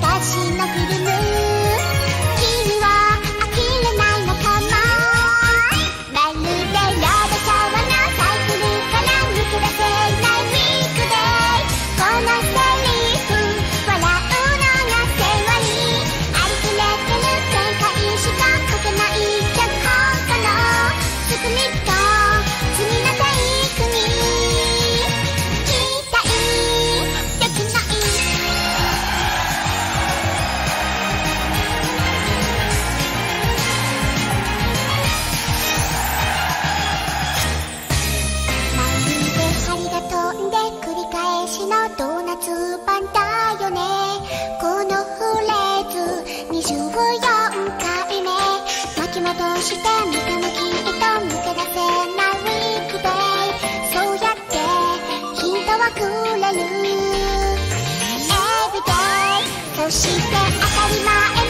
昔のフィルム、君は呆れないのかも。まるでロードショーのサイクルから抜け出せないウィークデー。このセリフ笑うのがセオリー。ありふれてる展開しか書けない脚本家のスクリプト、罪なテイクに期待できない。まるで針が飛んで繰り返しのドーナツパンだよね。このフレーズ24回目巻き戻して見てもきっと抜け出せないウィークデー。そうやってヒントはくれる Everyday。 そして当たり前